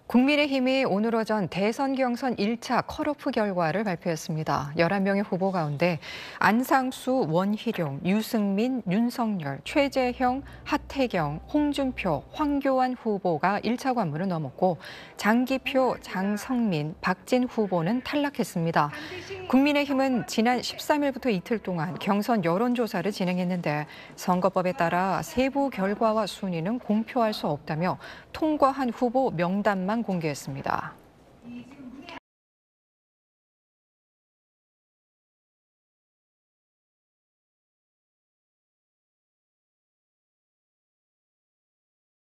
국민의힘이 오늘 오전 대선 경선 1차 컷오프 결과를 발표했습니다. 11명의 후보 가운데 안상수, 원희룡, 유승민, 윤석열, 최재형, 하태경, 홍준표, 황교안 후보가 1차 관문을 넘었고 장기표, 장성민, 박진 후보는 탈락했습니다. 국민의힘은 지난 13일부터 이틀 동안 경선 여론조사를 진행했는데 선거법에 따라 세부 결과와 순위는 공표할 수 없다며 통과한 후보 명단만 공개했습니다.